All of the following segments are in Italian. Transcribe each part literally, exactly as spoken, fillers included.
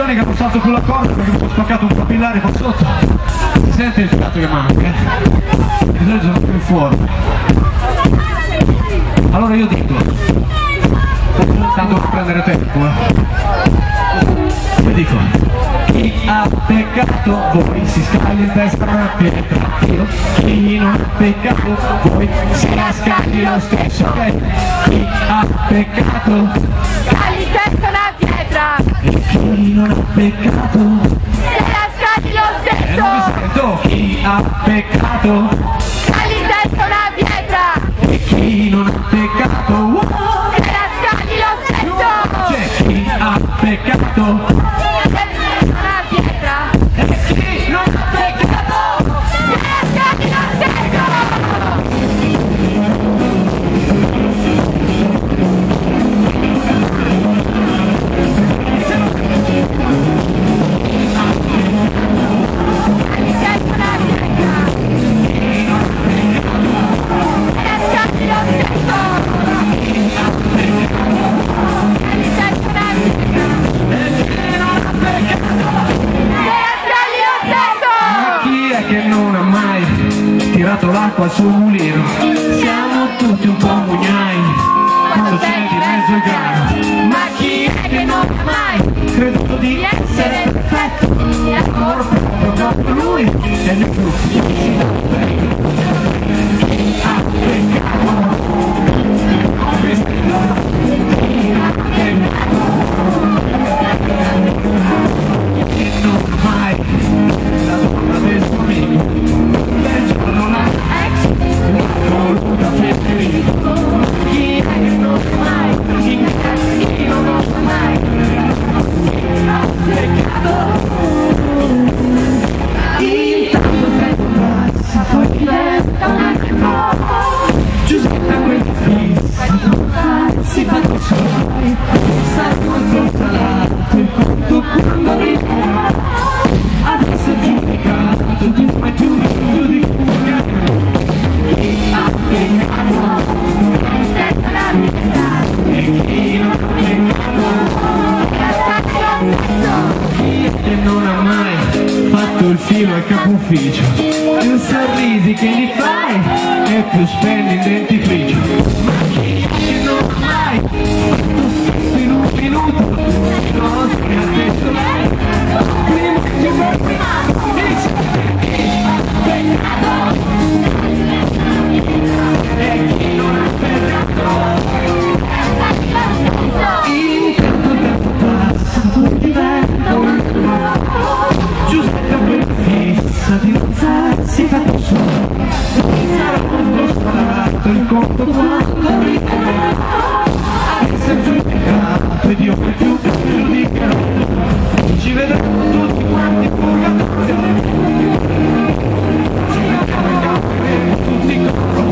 anni che non salto con la corda perché mi ho spaccato un capillare qua sotto. Si sente il fiato che manca, eh? Bisogna sono più in forma. Allora io dico, tanto per prendere tempo, eh? Io dico, chi ha peccato voi si scagli in testa una pietra, io chi non ha peccato voi si la scagli lo stesso, ok? Chi ha peccato scagli in testa una pietra e chi non ha peccato se la scagli lo stesso. E non mi sento. Chi ha peccato scagli in testa una pietra e chi non ha peccato wow, se la scagli lo stesso. c'è chi ha peccato una pietra e chi non ha peccato se la scagli lo stesso. Che non ha mai tirato l'acqua sul mulino, siamo tutti un po' mugnai quando c'è di mezzo il grano, ma chi è che non ha mai creduto di essere perfetto, l'amor proprio proprio lui è il più ha peccato e non mai la donna del suo amico del giorno la ex l'ha voluta Federico. Chi è che non sa mai, chi è che non sa mai, ha peccato. Intanto tempo passa, poi diventa un altro. Giuseppe quella fissa si fa da soli, sa quanto salato il conto quando arriva. Adesso è giudicato, tu fai più giudicato. Chi ha peccato senza la vita e chi non ha peccato. Chi è che non ha mai fatto il filo al capo ufficio? Più sorrisi che gli fai e più spendi in dentifricio. Ma chi è che non ha mai fatto sesso in un minuto? Si conosce che ha detto lei. Prima che mi dice chi ha peccato e chi non ha peccato. Intanto il tempo passa, poi diventa un altro. Giuseppe per fissa di non si fa da solo. Sarà molto sparato il conto quando arriverà a essere giudicato ed io per più che giudicherò. Ci vedremo tutti quanti in purgatorio, ci vedremo tutti con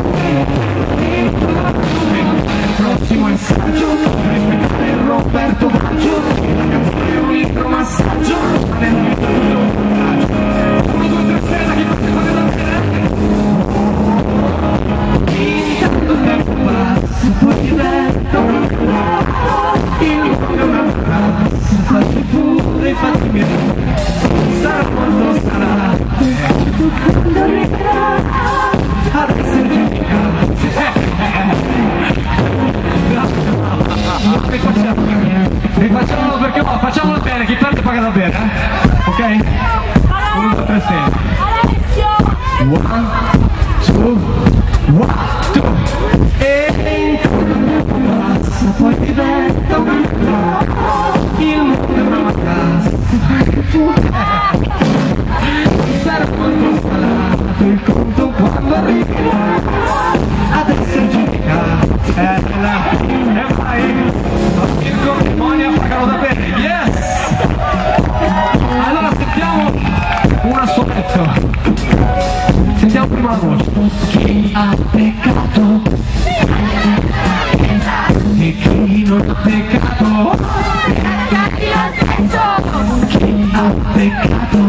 il prossimo assaggio, rispettare il Roberto Baggio, la canzone è un idromassaggio, nel mito tutto un coraggio, uno, due, tre, stella, chi parte con la bene. Intanto il tempo passa, poi diventa un altro, il mondo è una razza, fatti pure, fatti miei, sarà quando sarà, tu quando arriverà ad essere giudicato. Rifacciamo, rifacciamolo perché oh, facciamolo bene, chi perde paga da bere, eh? Ok? uno, due, tre, sei. One, two, one, two. E passa, poi diventa un altro. Il mondo è una casa. Sarà quanto salato il conto quando arriverà ad essere giudicato. Eh, là. E vai! Il Corimonia pagano da bene. Yes! Allora sentiamo un assoletto. Sentiamo prima la voce. Chi ha peccato e chi non ha peccato. Chi ha peccato